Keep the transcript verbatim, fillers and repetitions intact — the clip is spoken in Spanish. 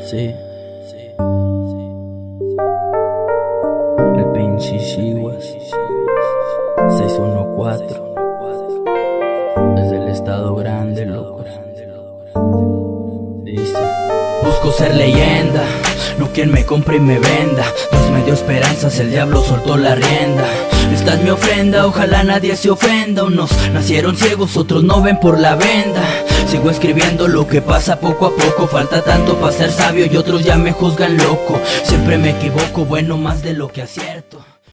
Sí, el pinche Chihuas seis uno cuatro desde el estado grande, loco. Dice: busco ser leyenda, no quien me compre y me venda. Dios me dio esperanzas, el diablo soltó la rienda. Esta es mi ofrenda, ojalá nadie se ofenda. Unos nacieron ciegos, otros no ven por la venda. Sigo escribiendo lo que pasa poco a poco. Falta tanto para ser sabio y otros ya me juzgan loco. Siempre me equivoco, bueno más de lo que acierto.